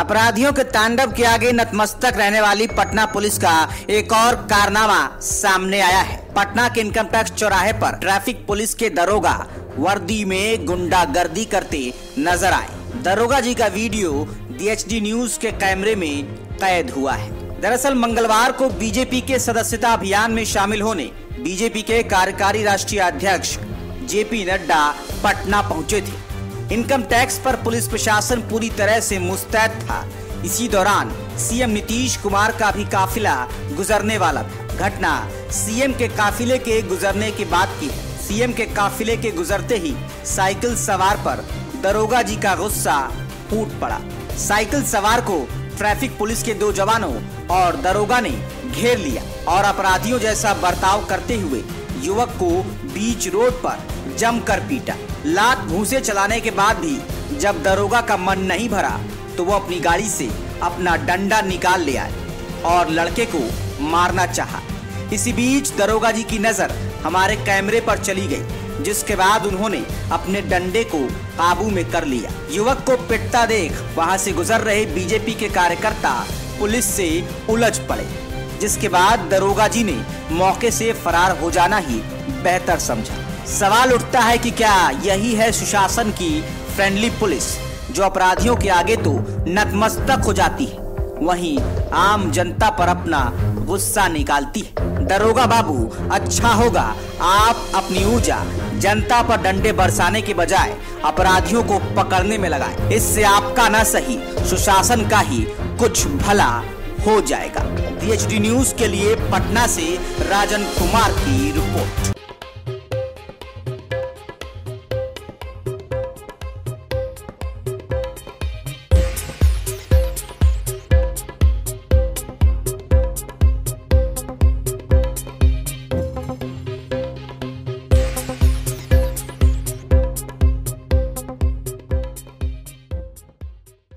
अपराधियों के तांडव के आगे नतमस्तक रहने वाली पटना पुलिस का एक और कारनामा सामने आया है। पटना के इनकम टैक्स चौराहे पर ट्रैफिक पुलिस के दरोगा वर्दी में गुंडागर्दी करते नजर आए। दरोगा जी का वीडियो DHD न्यूज के कैमरे में कैद हुआ है। दरअसल मंगलवार को बीजेपी के सदस्यता अभियान में शामिल होने बीजेपी के कार्यकारी राष्ट्रीय अध्यक्ष JP नड्डा पटना पहुंचे थे। इनकम टैक्स पर पुलिस प्रशासन पूरी तरह से मुस्तैद था। इसी दौरान CM नीतीश कुमार का भी काफिला गुजरने वाला था। घटना CM के काफिले के गुजरने की बात की है। CM के काफिले के गुजरते ही साइकिल सवार पर दरोगा जी का गुस्सा फूट पड़ा। साइकिल सवार को ट्रैफिक पुलिस के 2 जवानों और दरोगा ने घेर लिया और अपराधियों जैसा बर्ताव करते हुए युवक को बीच रोड पर जमकर पीटा। लात भूसे चलाने के बाद भी जब दरोगा का मन नहीं भरा तो वो अपनी गाड़ी से अपना डंडा निकाल ले आए और लड़के को मारना चाहा। इसी बीच दरोगा जी की नजर हमारे कैमरे पर चली गई, जिसके बाद उन्होंने अपने डंडे को काबू में कर लिया। युवक को पिटता देख वहां से गुजर रहे बीजेपी के कार्यकर्ता पुलिस से उलझ पड़े, जिसके बाद दरोगा जी ने मौके से फरार हो जाना ही बेहतर समझा। सवाल उठता है कि क्या यही है सुशासन की फ्रेंडली पुलिस, जो अपराधियों के आगे तो नतमस्तक हो जाती है, वहीं आम जनता पर अपना गुस्सा निकालती है। दरोगा बाबू, अच्छा होगा आप अपनी ऊर्जा जनता पर डंडे बरसाने के बजाय अपराधियों को पकड़ने में लगाएं। इससे आपका न सही सुशासन का ही कुछ भला हो जाएगा। DHD न्यूज के लिए पटना से राजन कुमार की रिपोर्ट।